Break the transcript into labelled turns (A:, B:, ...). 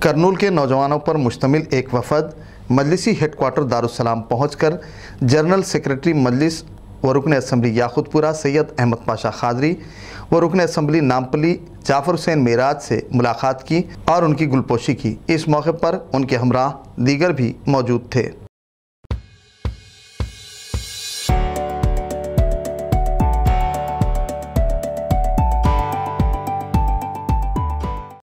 A: करनूल के नौजवानों पर मुश्तमिल एक वफद मजलिसी हेडक्वार्टर दारुस्सलाम पहुंचकर जनरल सेक्रेटरी मजलिस व रुकन असम्बली याकुतपुरा सैयद अहमद पाशा खादरी व रुकन असम्बली नामपली जाफर हुसैन मेराज से मुलाकात की और उनकी गुलपोशी की। इस मौके पर उनके हमरा दीगर भी मौजूद थे।